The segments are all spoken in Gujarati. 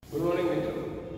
ગુડ મોર્નિંગ મિત્રો।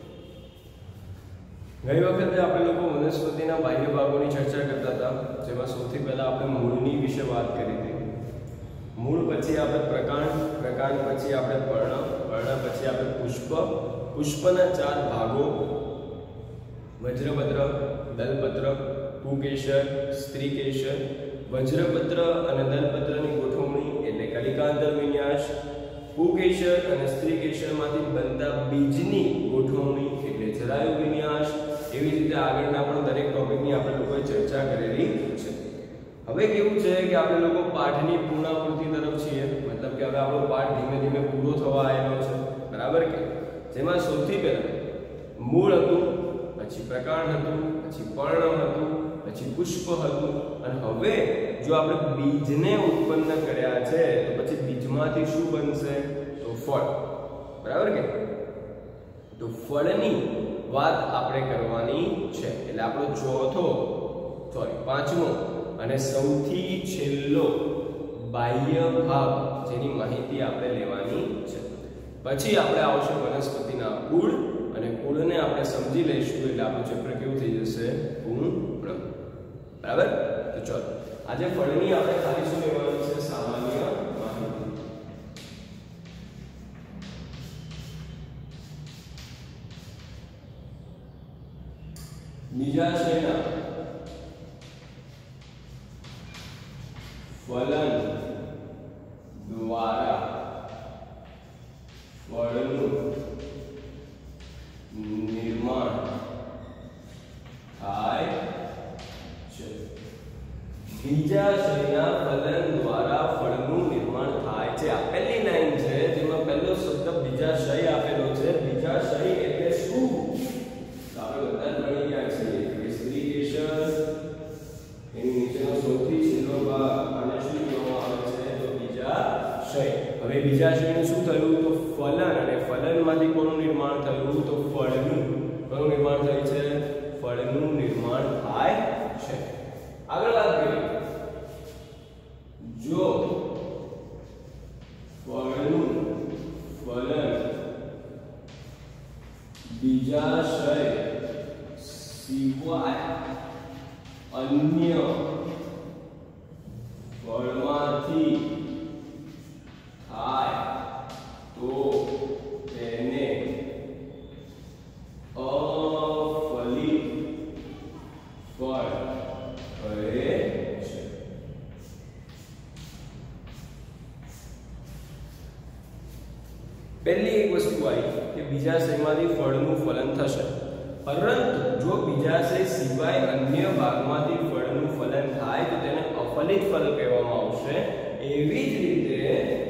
ગઈ વખતે આપણે લોકો વનસ્પતિના બાહ્ય ભાગોની ચર્ચા કરતા હતા, જેમાં સૌથી પહેલા આપણે મૂળની વિશે વાત કરી હતી। મૂળ પછી આપણે પ્રકાંડ, પ્રકાંડ પછી આપણે પર્ણ, પર્ણ પછી આપણે પુષ્પ, પુષ્પના 4 ભાગો વજ્રપત્ર, દલપત્ર, પુકેશર, સ્ત્રીકેશર। વજ્રપત્ર અને દલપત્રની ગોઠવણી એટલે કલિકાંતર વિન્યાસ, પુકેશર અને સ્ત્રીકેશરમાંથી બનતા બીજની ગોઠવણી એટલે જરાયુ વિન્યાસ। એવી રીતે આગળના પણ દરેક ટોપિકની આપણે લોકોએ ચર્ચા કરેલી છે। હવે કેવું છે કે આપણે લોકો પાઠની પૂર્ણાવૃત્તિ તરફ છીએ, મતલબ કે હવે આપણો પાઠ ધીમે ધીમે પૂરો થવા આવેલો છે, બરાબર કે? જેમાં સૌથી પહેલા મૂળ હતું, પછી પ્રકાંડ હતું, પછી પર્ણ હતું, પછી પુષ્પ હતું, અને હવે જો આપણે બીજને ઉત્પન્ન કર્યા છે તો પછી બીજમાંથી શું બનશે? તો ફળ, બરાબર કે? તો ફળની વાત આપણે કરવાની છે, એટલે આપણો પાંચમો અને સૌથી છેલ્લો બાહ્ય ભાગ જેની માહિતી આપણે લેવાની છે। પછી આપણે આવશે વનસ્પતિના કુળ, અને કુળને આપણે સમજી લઈશું એટલે આપણું ચેપ્ટર કેવું થઈ જશે? પૂર્ણ, બરાબર? તો ચલો આજે ફળની આપણે ખાલી શું લેવાનું છે? સામાન્ય માહિતી। બીજાશયના ફલન દ્વારા ફળનું નિર્માણ થાય છે। બીજાશયના ફલન દ્વારા ફળનું નિર્માણ થાય છે, આ પહેલી લાઈન છે જેમાં પહેલો શબ્દ બીજાશય આપેલો છે। બીજાશય એટલે શું? તો આપણે બધા ભણી ગયા છીએ કે સ્ત્રીકેશર, એની નીચેનો સૌથી છેલ્લો ભાગ, આને શું કહેવામાં આવે છે? તો બીજાશય। હવે બીજાશયનું શું થયું? તો ફલન, અને ફલનમાંથી કોનું નિર્માણ થયું? તો ફળનું। કોનું નિર્માણ થયું છે? ફળનું નિર્માણ થાય છે। આગળ વાત કરીએ, જો ફળનું ફલન બીજાશય સિવાય અન્ય ફળમાંથી થાય તો તેને અફલિત ફળ કહે છે। પહેલી એક વસ્તુ આવી કે બીજાશયમાંથી ફળનું ફલન થશે, પરંતુ જો બીજાશય સિવાય અન્ય ભાગમાંથી ફળનું ફલન થાય તો તેને અફલિત ફળ કહેવામાં આવશે। એવી જ રીતે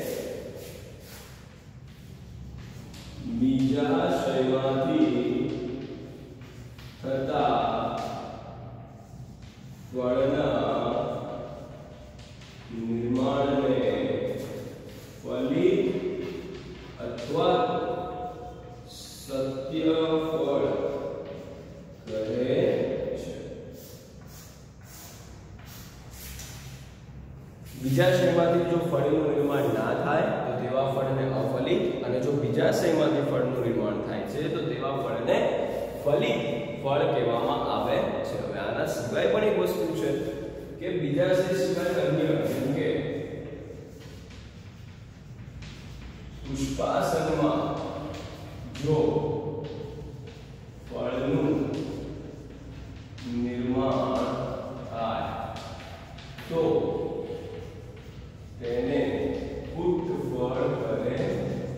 બીજાશયમાંથી થતા ફળના નિર્માણને ફલિત અથવા સત્ય ફળ કહે છે। બીજાશયમાંથી જો ફળનું નિર્માણ ના થાય તો તેવા ફળને અફલિત, અને જો બીજાશયમાંથી ફળનું નિર્માણ થાય છે તો તેવા ફળને ફલિત ફળ કહેવામાં આવે છે। હવે આના સિવાય પણ એક વસ્તુ છે કે બીજાશય સિવાય અન્ય, જેમ કે પુષ્પાસનમાં જો ફળનું નિર્માણ થાય તો તેને પુષ્પ ફળ કહે છે।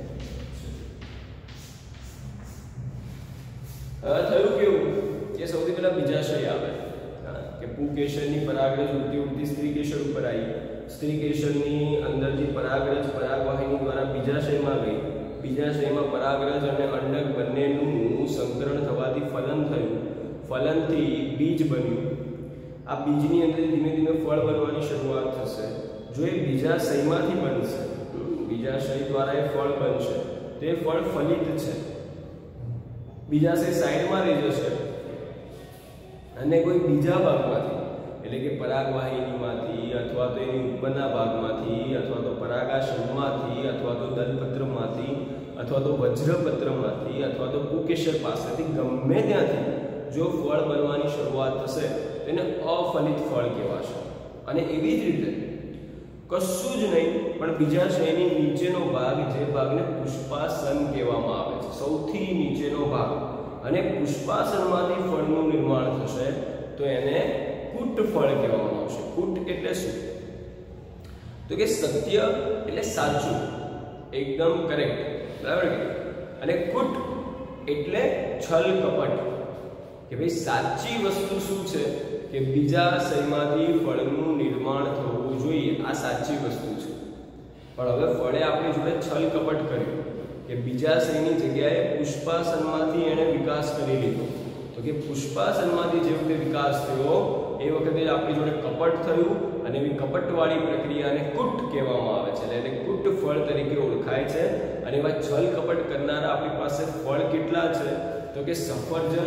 થયું કેવું કે સૌથી પહેલા બીજાશય આવે કે પુકેશરની પરાગરજ ઉડતી ઉડતી સ્ત્રીકેશર ઉપર આવી, સ્ત્રીકેશરની અંદરથી પરાગરજ પરાગવાહિની દ્વારા બીજાશયમાં ગઈ, બીજાશયમાં પરાગરજ અને અંડક બંનેનું સંકરણ થવાથી ફલન થયું, ફલનથી બીજ બન્યું, આ બીજની અંદર ધીમે ધીમે ફળ બનવાની શરૂઆત થશે। જો એ બીજાશયમાંથી બનશે, બીજાશય દ્વારા એ ફળ બનશે તો એ ફળ ફલિત છે। બીજાશય સાઈડમાં રહી જશે અને કોઈ બીજા ભાગમાંથી, એટલે કે પરાગવાહિનીમાંથી અથવા તો એની ઉપરના ભાગમાંથી અથવા તો પરાગાશયમાંથી અથવા તો દલપત્રમાંથી અથવા તો વજ્રપત્રમાંથી અથવા પુંકેસર પાસેથી ગમે ત્યાંથી જો ફળ બનવાની શરૂઆત થશે તેને અફલિત ફળ કહેવાશે. અને એવી જ રીતે કશું જ નહીં પણ બીજાશયની નીચેનો ભાગ, જે ભાગને પુષ્પાસન કહેવામાં આવે છે, સૌથી નીચેનો ભાગ, અને પુષ્પાસનમાંથી ફળનું નિર્માણ થશે તો એને કુટ ફળ કહેવામાં આવશે. કુટ એટલે શું? તો કે સત્ય એટલે સાચું, એકદમ કરેક્ટ, બરાબર કે? અને કુટ એટલે છલ કપટ, કે ભાઈ સાચી વસ્તુ શું છે કે બીજાશયમાંથી ફળનું નિર્માણ થવું જોઈએ, આ સાચી વસ્તુ છે. પણ હવે ફળે આપણી જોડે છલ કપટ કર્યું કે બીજાશયની જગ્યાએ પુષ્પાસનમાંથી એણે વિકાસ કરી લીધો. તો કે પુષ્પાસનમાંથી જે વખતે વિકાસ થયો એ વખતે આપણી જોડે કપટ થયું, અને એવી કપટવાળી પ્રક્રિયાને કુટ કહેવામાં આવે છે. એટલે કુટ ફળ તરીકે ઓળખાય છે. અને એવા છલ કપટ કરનારા આપણી પાસે ફળ કેટલા છે? તો કે સફરજન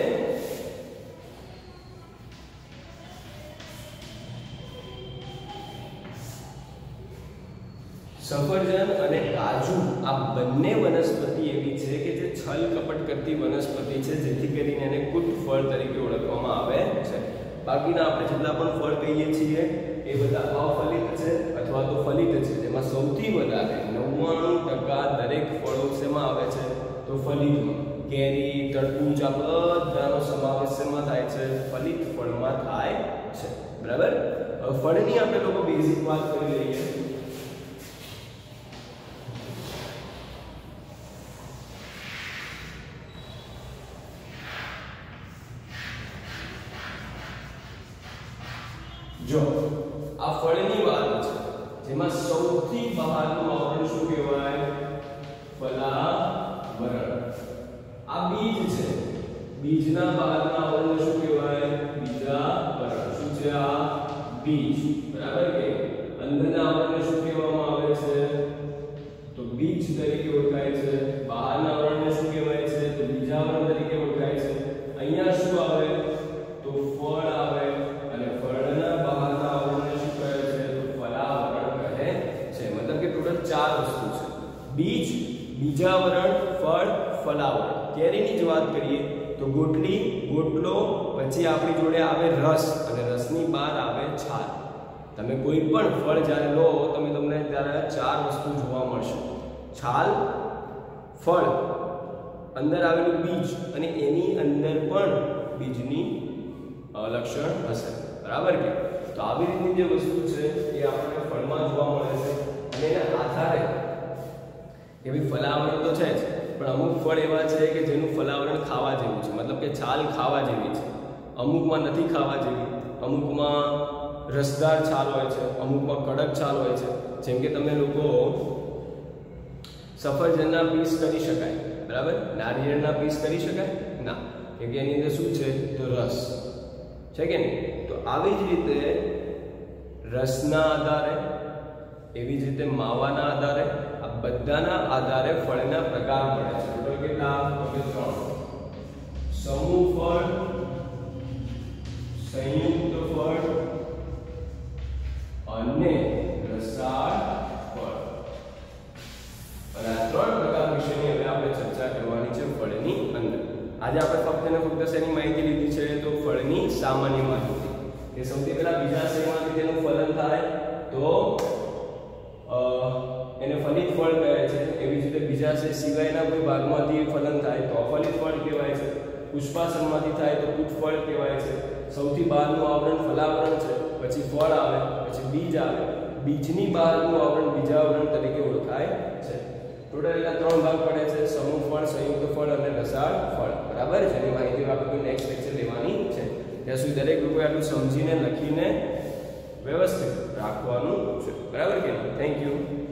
અને કાજુ, આ બંને વનસ્પતિ એવી છે કે જે છલ કપટ કરતી વનસ્પતિ છે, જેથી કરીને એને કુટ ફળ તરીકે ઓળખવામાં આવે છે. બાકીના આપણે જેટલા પણ ફળ કહીએ છીએ એ બધા અફલિત છે અથવા તો ફલિત છે. જેમાં સૌથી વધારે 99% દરેક ફળો શેમાં આવે છે? તો ફલિતમાં. કેરી, તરબૂચ, આ બધાનો સમાવેશ શેમાં થાય છે? ફલિત ફળમાં થાય છે. બરાબર? હવે ફળની આપણે લોકો બેઝિક વાત કરી લઈએ. જો આ ફળની વાત છે, જેમાં સૌથી બહારનું આવરણ શું કહેવાય? ફલાવરણ. આ બીજ છે, બીજના બહારના આવરણને શું કહેવાય? બીજાવરણ. શું છે આ? બીજ. બરાબર કે? અંદરના આવરણને શું કહેવામાં આવે છે? તો બીજ તરીકે ઓળખાય છે. બહારના આવરણને શું કહેવાય છે? તો બીજાવરણ તરીકે ઓળખાય છે. અહીંયા શું આવે? તો ફળ આવે. અને ફળના બહારના આવરણને શું કહે છે? તો ફલાવરણ કહે છે. મતલબ કે ટોટલ 4 વસ્તુ છે: બીજ, બીજાવરણ, ફળ, ફલાવરણ. કેરીની જ વાત કરીએ તો ગોટલી, ગોટલો, પછી આપણી જોડે આવે રસ, અને રસની બહાર આવે છાલ. તમે કોઈ પણ ફળ જ્યારે લો તમને ત્યારે 4 વસ્તુ જોવા મળશે: છાલ, ફળ, અંદર આવેલું બીજ, અને એની અંદર પણ બીજની લક્ષણ હશે. બરાબર કે? તો આવી રીતની જે વસ્તુ છે એ આપણને ફળમાં જોવા મળે છે. અને એના આધારે કે ભાઈ ફલાવરણ તો છે જ, પણ અમુક ફળ એવા છે કે જેનું ફલાવરણ ખાવા જેવું છે, મતલબ કે છાલ ખાવા જેવી છે. અમુકમાં નથી ખાવા જેવી, અમુકમાં રસદાર છાલ હોય છે, અમુકમાં કડક છાલ હોય છે. જેમ કે તમે લોકો સફરજનના પીસ કરી શકાય, બરાબર? નારિયેળના પીસ કરી શકાય ના, કેમ કે એની અંદર શું છે? તો રસ છે કે નહીં? તો આવી જ રીતે રસના આધારે, એવી જ રીતે માવાના આધારે, આ બધાના આધારે ફળના પ્રકાર પડે છે. ટોટલ કેટલા? તો કે 3: સમૂહ ફળ, સંયુક્ત ફળ અને રસાળ ફળ. અને આ 3 પ્રકાર વિશેની હવે આપણે ચર્ચા કરવાની છે ફળની અંદર. આજે આપણે ફક્ત અને ફક્ત શેની માહિતી લીધી છે? તો ફળની સામાન્ય માહિતી. કે સૌથી પહેલા બીજાશયમાંથી તેનું ફલન થાય તો એને ફલિત ફળ કહે છે. એવી જ રીતે બીજાશય સિવાયના કોઈ ભાગમાંથી ફલન થાય તો અફલિત ફળ કહેવાય છે. પુષ્પાસનમાંથી થાય તો કુટ ફળ કહેવાય છે. સૌથી બહારનું આવરણ ફલાવરણ છે, પછી ફળ આવે, પછી બીજ આવે. બીજની બહારનું આવરણ બીજાવરણ તરીકે ઓળખાય છે. ટોટલ એના 3 ભાગ પડે છે: સમૂહ ફળ, સંયુક્ત ફળ અને રસાળ ફળ. બરાબર છે? એની માહિતી આપણે નેક્સ્ટ લેક્ચર લેવાની છે. ત્યાં સુધી દરેક લોકો આટલું સમજીને લખીને વ્યવસ્થિત રાખવાનું છે. બરાબર કે? Thank you.